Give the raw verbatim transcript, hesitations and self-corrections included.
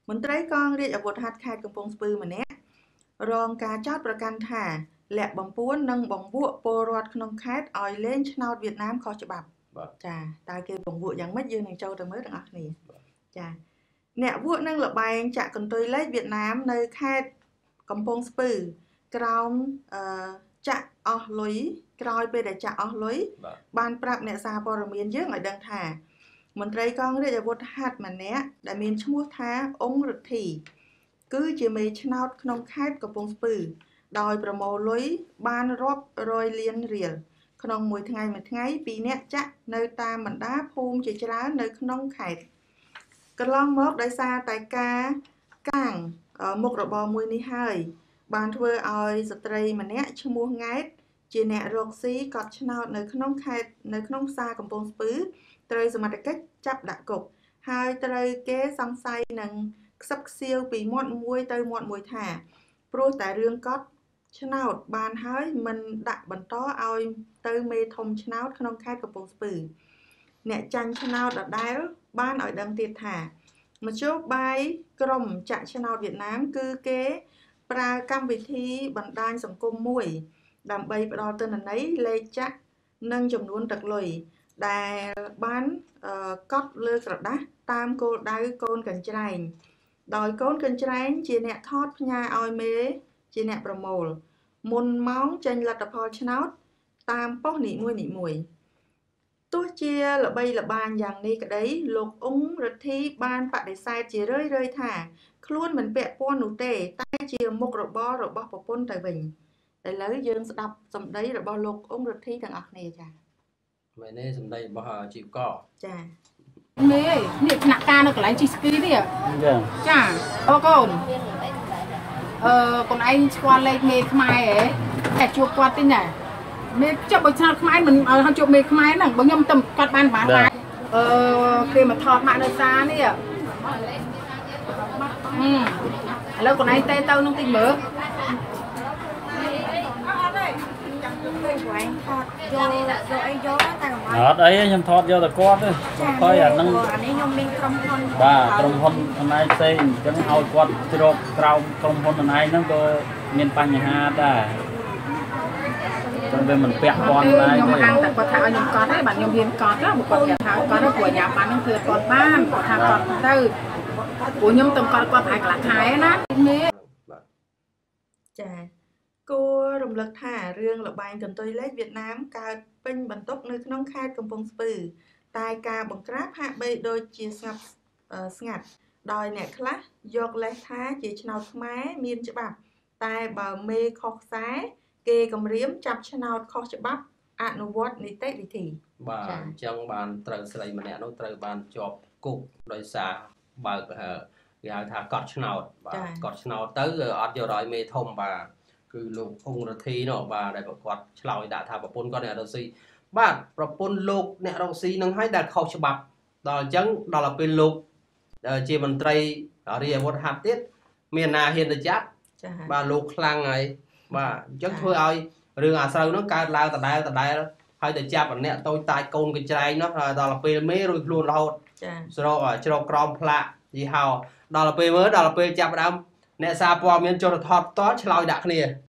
មន្ត្រីកងរាជអាវុធហត្ថខេត្តកំពង់ស្ពឺម្នាក់រងការចោទប្រកាន់ថាលាក់បំពួននិងបង្វក់ពលរដ្ឋក្នុងខេត្តឲ្យលេងឆ្នោតវៀតណាមខុសច្បាប់ចាតើគេបង្វក់យ៉ាងម៉េចយើងនឹងចូលទៅមើលទាំងអស់គ្នាចាអ្នកវក់នឹងលបែងចាក់កន្ទុយលេខវៀតណាមនៅខេត្តកំពង់ស្ពឺក្រោមអឺចាក់អស់លុយក្រោយពេលដែលចាក់អស់លុយបានប្រាប់អ្នកសារព័ត៌មានយើងឲ្យដឹងថាមន្ត្រីកងរាជអាវុធហត្ថម្នាក់ដែលមានឈ្មោះថាអង្គរិទ្ធីគឺជាមេឆ្នោតក្នុងខេត្តកំពង់ស្ពឺដោយប្រមូលលុយបានរាប់រយលានរៀលក្នុងមួយថ្ងៃមួយថ្ងៃពីអ្នកចាក់នៅតាមបណ្ដាភូមិជាច្រើននៅក្នុងខេត្តកន្លងមកដោយសារតែការកាងមុខរបរមួយនេះហើយបានធ្វើឲ្យស្ត្រីម្នាក់ឈ្មោះង៉ែតជាអ្នករកស៊ីកត់ឆ្នោតនៅក្នុងខេត្តនៅក្នុងផ្សារកំពង់ស្ពឺត្រូវសមត្ថកិច្ចចាប់ដាក់គុកហើយត្រូវគេសង្ស័យនឹងខ្សឹបខ្សៀវពីមាត់មួយទៅមាត់មួយថាព្រោះតែរឿងកត់ឆ្នោតបានហើយមិនដាក់បន្តឲ្យទៅមេធំឆ្នោតក្នុងខេត្តកំពង់ស្ពឺអ្នកចាញ់ឆ្នោតដដែលបានឲ្យដឹងទៀតថាមធ្យោបាយក្រុមចាក់ឆ្នោតវៀតណាមគឺគេប្រើកម្មវិធីបណ្ដាញសង្គមមួយដើម្បីផ្ដល់ទិន្នន័យលេខចាក់និងចំនួនទឹកលុយដែលបានកត់លើក្រដាសតាមគោលដៅកូនកញ្ច្រែងដោយកូនកញ្ច្រែងជាអ្នកថតផ្ញើឲ្យមេជាអ្នកប្រមូលមុនម៉ោងចេញលទ្ធផលឆ្នោតតាមប៉ុស្តិ៍នីមួយនីមួយទោះជាល្បីល្បាញយ៉ាងនេះក្តីលោកអង្គរិទ្ធីបានបដិសេធជារឿយរឿយថាខ្លួនមិនពាក់ព័ន្ធនោះទេតែជាមុខរបររបស់ប្រពន្ធទៅវិញឥឡូវយើងស្ដាប់សម្ដីរបស់លោកអង្គរិទ្ធីទាំងអស់គ្នាចាមែនទេសម្ដីរបស់ជីវកចាមេនេះថ្នាក់ការនៅកន្លែងជីស្គីនេះចាចាអូកូនអឺកូនឯងស្គាល់លេខមេខ្មែរហ៎តែជួបគាត់ទេណាមេចាប់បើឆ្នោតខ្មែរមិនឲ្យជួបមេខ្មែរហ្នឹងបើខ្ញុំទៅគាត់បានបានដែរអឺគេមកថតមកនៅសារនេះអឺឥឡូវកូនឯងទៅទៅនឹងតិចមើលអត់អីខ្ញុំថតយកតែគាត់ទេហើយអាហ្នឹងអានេះខ្ញុំមានក្រុមហ៊ុនបាទក្រុមហ៊ុនអនឡាញផ្សេងអញ្ចឹងឲ្យគាត់ជ្រកក្រោមក្រុមហ៊ុនអនឡាញហ្នឹងក៏មានបញ្ហាដែរតែវាមិនពាក់ព័ន្ធដែរខ្ញុំខាងតែគាត់ថាឲ្យខ្ញុំកត់ទេបាទខ្ញុំហ៊ានកត់ណាបើគាត់ថាកត់ព្រោះអាញាបានហ្នឹងគឺគាត់បានគាត់ថាកត់ទៅព្រោះខ្ញុំទៅកត់គាត់ប្រហែលកន្លះខែណាចាគួររំលឹកថារឿងលបែងកន្ទុយលេខវៀតណាមកើតពេញបន្ទុកនៅក្នុងខេត្តកំពង់ស្ពឺតែការបង្ក្រាបហាក់បីដូចជាស្ងាត់ស្ងាត់ដោយអ្នកខ្លះយកលេសថាជាឆ្នោតខ្មែរមានច្បាប់តែបើមេខុសខ្សែគេគម្រាមចាប់ឆ្នោតខុសច្បាប់អនុវត្តនីតិវិធីបាទអញ្ចឹងបានត្រូវស្រីម្នាក់នោះត្រូវបានជាប់គុកដោយសារបើកគេហៅថាកត់ឆ្នោតបាទកត់ឆ្នោតទៅអត់យកឲ្យមេធំបាទគឺលោកអង្គរិទ្ធីនោះបាទដែលប្រកាសឆ្លើយដាក់ថាប្រពន្ធគាត់អ្នករកស៊ីបាទប្រពន្ធលោកអ្នករកស៊ីនឹងឲ្យដែលខុសច្បាប់ដល់អញ្ចឹងដល់ទៅពេលលោកជាមន្ត្រីរាជអាវុធហត្ថទៀតមានណាហ៊ានទៅចាប់បាទលោកខ្លាំងហើយបាទអញ្ចឹងធ្វើឲ្យរឿងអាស្រូវនោះកើតឡើងដដែលដដែលហើយទៅចាប់ម្នាក់តូចតាចកូនកញ្ច្រែងនោះដល់ទៅពេលមេរួចខ្លួនរហូតចាស្រកជ្រកក្រមផ្លាកយីហោដល់ទៅពេលមើលដល់ទៅពេលចាប់ដើមអ្នកសារព័ត៌មានចុះថតតឆ្លើយដាក់គ្នា